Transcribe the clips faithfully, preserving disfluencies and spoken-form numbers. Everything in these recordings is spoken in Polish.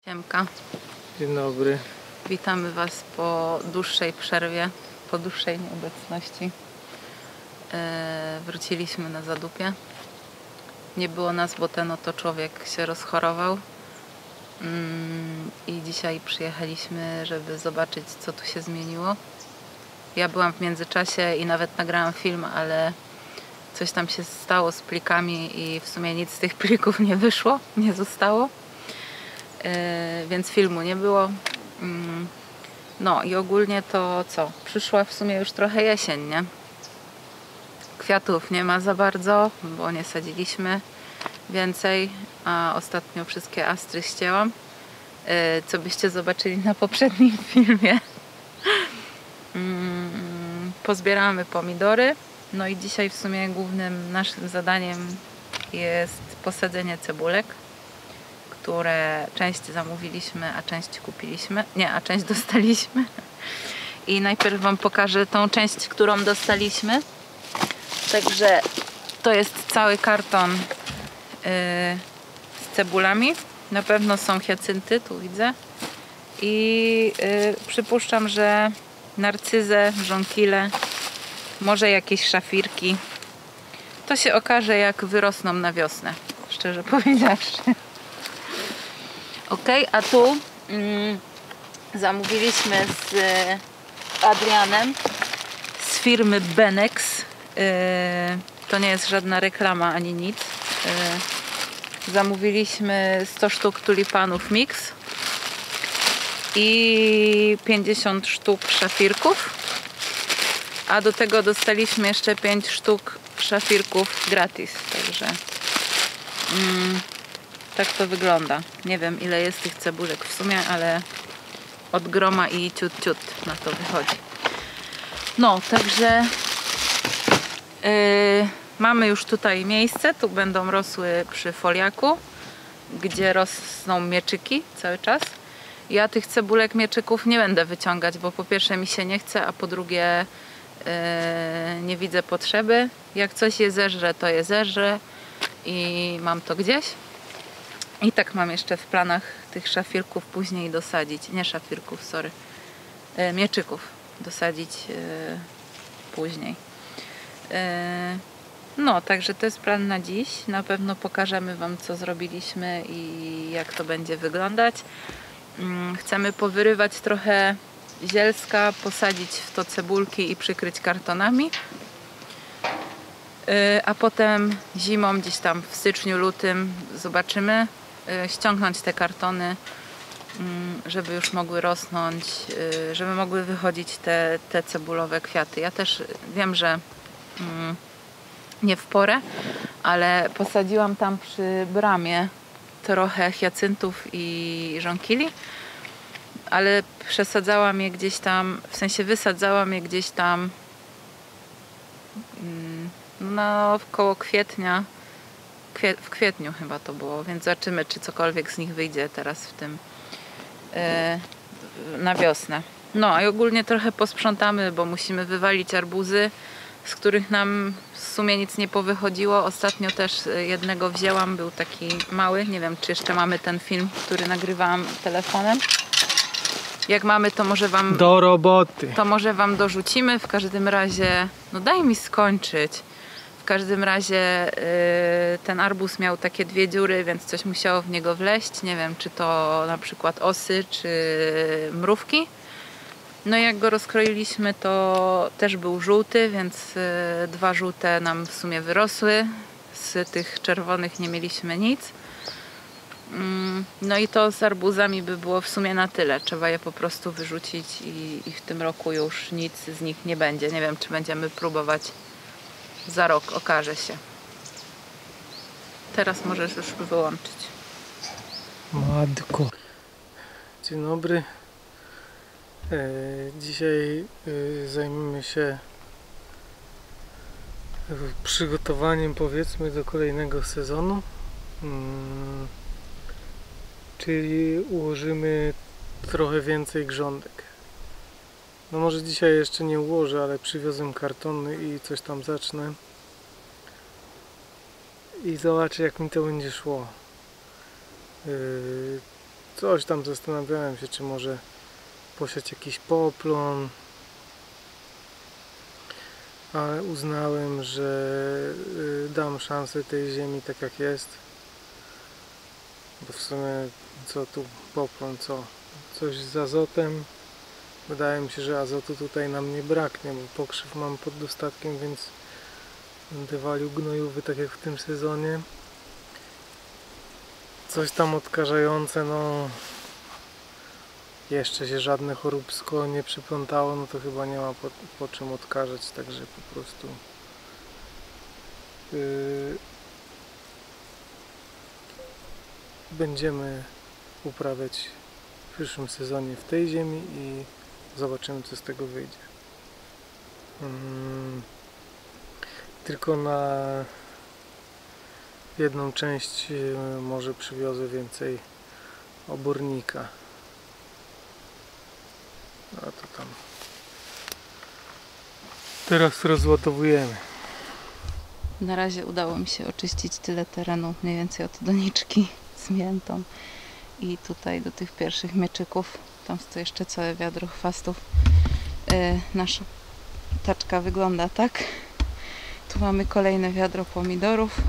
Siemka. Dzień dobry. Witamy Was po dłuższej przerwie, po dłuższej nieobecności. E, wróciliśmy na Zadupie. Nie było nas, bo ten oto człowiek się rozchorował. Mm, I dzisiaj przyjechaliśmy, żeby zobaczyć, co tu się zmieniło. Ja byłam w międzyczasie i nawet nagrałam film, ale coś tam się stało z plikami i w sumie nic z tych plików nie wyszło, nie zostało. Yy, więc filmu nie było. Yy, no i ogólnie to co? Przyszła w sumie już trochę jesień, nie? Kwiatów nie ma za bardzo, bo nie sadziliśmy więcej, a ostatnio wszystkie astry ścięłam, yy, co byście zobaczyli na poprzednim filmie. Yy, pozbieramy pomidory. No i dzisiaj w sumie głównym naszym zadaniem jest posadzenie cebulek, które część zamówiliśmy, a część kupiliśmy. Nie, a część dostaliśmy. I najpierw Wam pokażę tą część, którą dostaliśmy. Także to jest cały karton yy, z cebulami. Na pewno są hiacynty, tu widzę. I yy, przypuszczam, że narcyzę, żonkile, może jakieś szafirki. To się okaże, jak wyrosną na wiosnę, szczerze powiedziawszy. Ok, a tu mm, zamówiliśmy z Adrianem z firmy Benex. Yy, to nie jest żadna reklama ani nic. Yy, zamówiliśmy sto sztuk tulipanów mix i pięćdziesiąt sztuk szafirków. A do tego dostaliśmy jeszcze pięć sztuk szafirków gratis. Także mm, tak to wygląda. Nie wiem, ile jest tych cebulek w sumie, ale od groma i ciut ciut na to wychodzi. No, także yy, mamy już tutaj miejsce. Tu będą rosły przy foliaku, gdzie rosną mieczyki cały czas. Ja tych cebulek mieczyków nie będę wyciągać, bo po pierwsze mi się nie chce, a po drugie yy, nie widzę potrzeby. Jak coś je zeżre, to je zeżre i mam to gdzieś. I tak mam jeszcze w planach tych szafirków później dosadzić, nie szafirków, sorry, e, mieczyków dosadzić e, później. E, no, także to jest plan na dziś. Na pewno pokażemy Wam, co zrobiliśmy i jak to będzie wyglądać. Mm, chcemy powyrywać trochę zielska, posadzić w to cebulki i przykryć kartonami. E, a potem zimą, gdzieś tam w styczniu, lutym zobaczymy, ściągnąć te kartony, żeby już mogły rosnąć, żeby mogły wychodzić te, te cebulowe kwiaty. Ja też wiem, że nie w porę, ale posadziłam tam przy bramie trochę hiacyntów i żonkili, ale przesadzałam je gdzieś tam, w sensie wysadzałam je gdzieś tam no koło kwietnia. W kwietniu chyba to było, więc zobaczymy, czy cokolwiek z nich wyjdzie teraz w tym yy, na wiosnę. No i ogólnie trochę posprzątamy, bo musimy wywalić arbuzy, z których nam w sumie nic nie powychodziło. Ostatnio też jednego wzięłam, był taki mały, nie wiem, czy jeszcze mamy ten film, który nagrywałam telefonem. Jak mamy, to może Wam do roboty. To może Wam dorzucimy. W każdym razie, no daj mi skończyć. W każdym razie yy, ten arbuz miał takie dwie dziury, więc coś musiało w niego wleść. Nie wiem, czy to na przykład osy, czy mrówki. No i jak go rozkroiliśmy, to też był żółty, więc yy, dwa żółte nam w sumie wyrosły. Z tych czerwonych nie mieliśmy nic. Yy, no i to z arbuzami by było w sumie na tyle. Trzeba je po prostu wyrzucić i, i w tym roku już nic z nich nie będzie. Nie wiem, czy będziemy próbować. Za rok okaże się. Teraz możesz już wyłączyć. Matko. Dzień dobry. E, dzisiaj e, zajmiemy się przygotowaniem, powiedzmy, do kolejnego sezonu. Hmm, czyli ułożymy trochę więcej grządek. No może dzisiaj jeszcze nie ułożę, ale przywiozłem kartony i coś tam zacznę. I zobaczę, jak mi to będzie szło. Yy, coś tam zastanawiałem się, czy może posiać jakiś poplon, ale uznałem, że dam szansę tej ziemi tak jak jest, bo w sumie co tu poplon, co? Coś z azotem. Wydaje mi się, że azotu tutaj nam nie braknie, bo pokrzyw mam pod dostatkiem, więc będę walił gnojówy tak jak w tym sezonie. Coś tam odkażające, no jeszcze się żadne choróbsko nie przyplątało, no to chyba nie ma po, po czym odkażać, także po prostu yy, będziemy uprawiać w przyszłym sezonie w tej ziemi i zobaczymy, co z tego wyjdzie. Hmm. Tylko na jedną część może przywiozę więcej obornika. A to tam. Teraz rozładowujemy. Na razie udało mi się oczyścić tyle terenu, mniej więcej od doniczki z miętą i tutaj do tych pierwszych mieczyków. Tam stoi jeszcze całe wiadro chwastów. Yy, nasza taczka wygląda tak. Tu mamy kolejne wiadro pomidorów.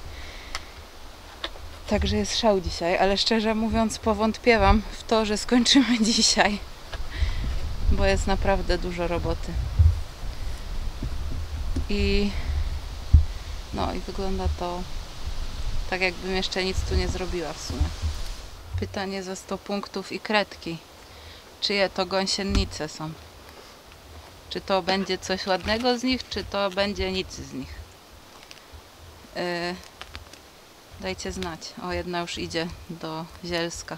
Także jest szał dzisiaj, ale szczerze mówiąc powątpiewam w to, że skończymy dzisiaj, bo jest naprawdę dużo roboty. I no i wygląda to tak, jakbym jeszcze nic tu nie zrobiła w sumie. Pytanie za sto punktów i kredki. Czyje to gąsienice są? Czy to będzie coś ładnego z nich, czy to będzie nic z nich? Yy, dajcie znać. O, jedna już idzie do Zielska.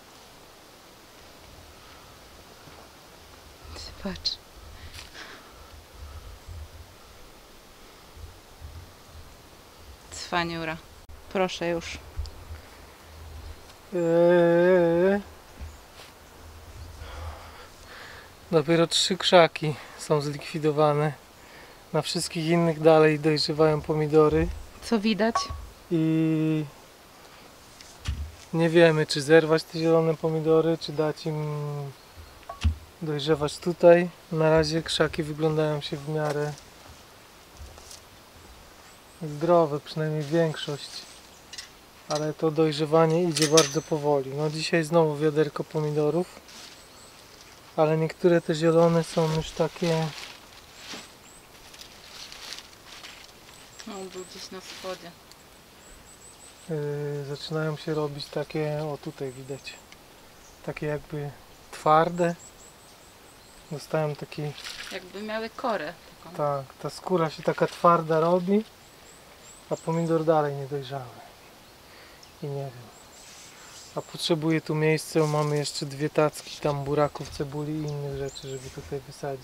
Patrz. Cwaniura. Proszę już. Eee. Dopiero trzy krzaki są zlikwidowane. Na wszystkich innych dalej dojrzewają pomidory. Co widać? I nie wiemy, czy zerwać te zielone pomidory, czy dać im dojrzewać tutaj. Na razie krzaki wyglądają się w miarę zdrowe, przynajmniej większość. Ale to dojrzewanie idzie bardzo powoli. No dzisiaj znowu wiaderko pomidorów. Ale niektóre te zielone są już takie... No, był gdzieś na spodzie. Yy, zaczynają się robić takie, o tutaj widać, takie jakby twarde. Dostają taki... Jakby miały korę. Taką. Tak, ta skóra się taka twarda robi, a pomidor dalej nie dojrzały. I nie wiem. A potrzebuję tu miejsce, bo mamy jeszcze dwie tacki tam buraków, cebuli i innych rzeczy, żeby tutaj wysadzić.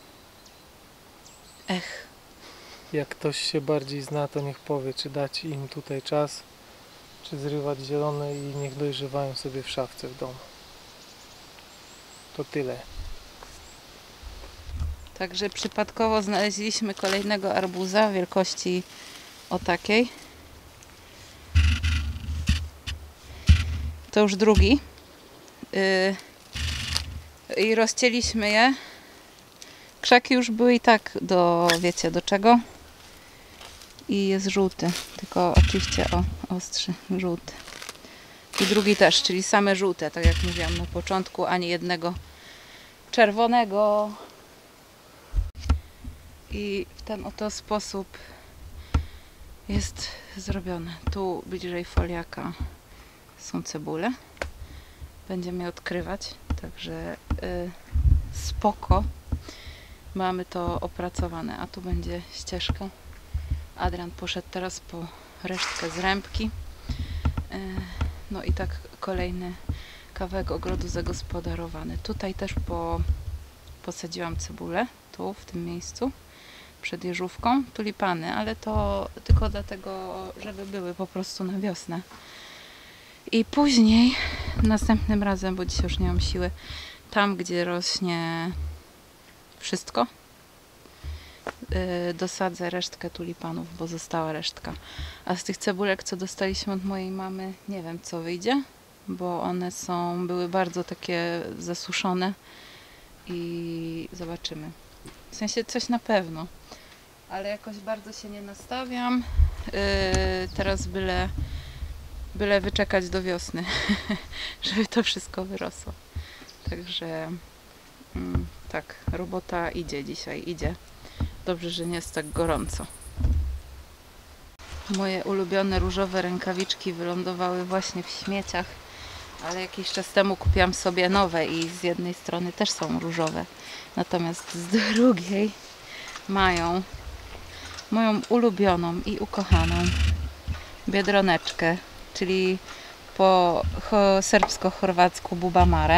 Ech. Jak ktoś się bardziej zna, to niech powie, czy dać im tutaj czas, czy zrywać zielone i niech dojrzewają sobie w szafce w domu. To tyle. Także przypadkowo znaleźliśmy kolejnego arbuza wielkości o takiej. To już drugi. Yy, I rozcięliśmy je. Krzaki już były i tak do, wiecie do czego. I jest żółty, tylko oczywiście o, ostrzy, żółty. I drugi też, czyli same żółte, tak jak mówiłam na początku, ani jednego czerwonego. I w ten oto sposób jest zrobione. Tu bliżej foliaka są cebule. Będziemy je odkrywać, także yy, spoko. Mamy to opracowane, a tu będzie ścieżka. Adrian poszedł teraz po resztkę z rębki. Yy, no i tak kolejny kawałek ogrodu zagospodarowany. Tutaj też po, posadziłam cebulę, tu w tym miejscu, przed jeżówką, tulipany, ale to tylko dlatego, żeby były po prostu na wiosnę. I później, następnym razem, bo dzisiaj już nie mam siły, tam gdzie rośnie wszystko, yy, dosadzę resztkę tulipanów, bo została resztka. A z tych cebulek, co dostaliśmy od mojej mamy, nie wiem co wyjdzie. bo one są, były bardzo takie zasuszone i zobaczymy. W sensie coś na pewno, ale jakoś bardzo się nie nastawiam. Yy, teraz byle, byle wyczekać do wiosny, żeby to wszystko wyrosło. Także mm, tak, robota idzie dzisiaj, idzie. Dobrze, że nie jest tak gorąco. Moje ulubione różowe rękawiczki wylądowały właśnie w śmieciach, ale jakiś czas temu kupiłam sobie nowe i z jednej strony też są różowe, natomiast z drugiej mają moją ulubioną i ukochaną biedroneczkę, czyli po cho- serbsko-chorwacku bubamare.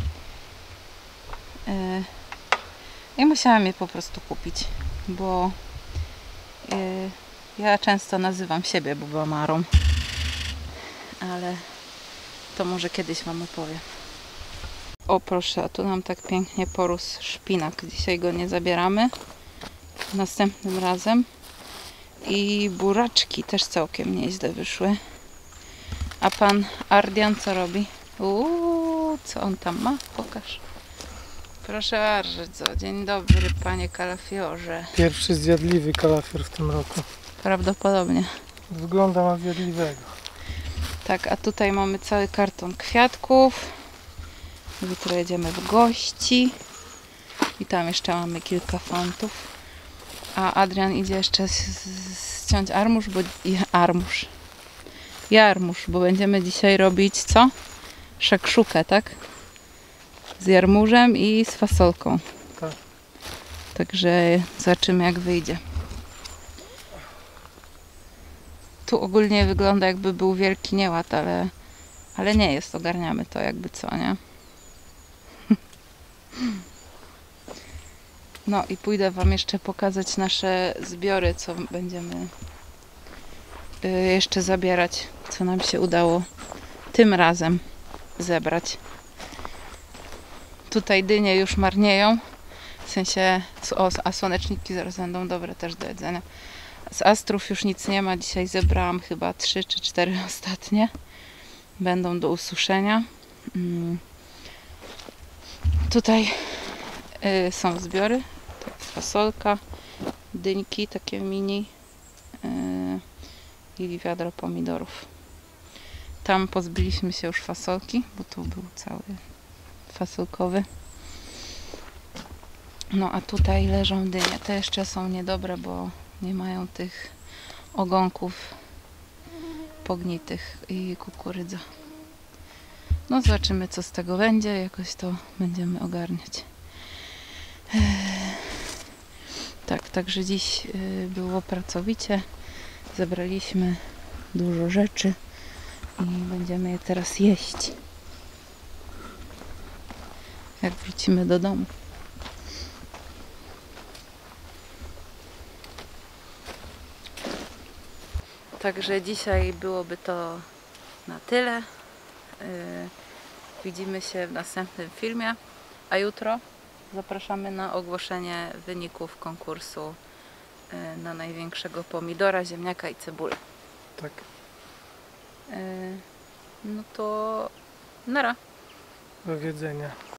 Yy, I musiałam je po prostu kupić, bo yy, ja często nazywam siebie bubamarą, ale to może kiedyś Wam opowiem. O proszę, a tu nam tak pięknie porósł szpinak. Dzisiaj go nie zabieramy. Następnym razem. I buraczki też całkiem nieźle wyszły. A pan Ardian co robi? Uuu, co on tam ma? Pokaż. Proszę bardzo. Dzień dobry, panie kalafiorze. Pierwszy zjadliwy kalafior w tym roku. Prawdopodobnie. Wygląda na zjadliwego. Tak, a tutaj mamy cały karton kwiatków. Jutro jedziemy w gości. I tam jeszcze mamy kilka fontów. A Adrian idzie jeszcze ściąć armusz, bo... Armusz. Jarmuż, bo będziemy dzisiaj robić co? Szakszukę, tak? Z jarmużem i z fasolką. Tak. Także zobaczymy, jak wyjdzie. Tu ogólnie wygląda, jakby był wielki nieład, ale, ale nie jest. Ogarniamy to jakby co, nie? No i pójdę Wam jeszcze pokazać nasze zbiory, co będziemy y, jeszcze zabierać, co nam się udało tym razem zebrać. Tutaj dynie już marnieją, w sensie, o, a słoneczniki zaraz będą dobre też do jedzenia. Z astrów już nic nie ma, dzisiaj zebrałam chyba trzy czy cztery ostatnie. Będą do ususzenia. Mm. Tutaj y, są zbiory, tak, fasolka, dyńki takie mini y, i wiadro pomidorów. Tam pozbyliśmy się już fasolki, bo tu był cały fasolkowy. No a tutaj leżą dynie. Te jeszcze są niedobre, bo nie mają tych ogonków pognitych i kukurydza. No zobaczymy, co z tego będzie. Jakoś to będziemy ogarniać. Eee, tak, także dziś y, było pracowicie. Zebraliśmy dużo rzeczy i będziemy je teraz jeść, jak wrócimy do domu. Także dzisiaj byłoby to na tyle. Yy, widzimy się w następnym filmie, a jutro zapraszamy na ogłoszenie wyników konkursu yy, na największego pomidora, ziemniaka i cebulę. Tak. Yy, no to nara. Do wiedzenia.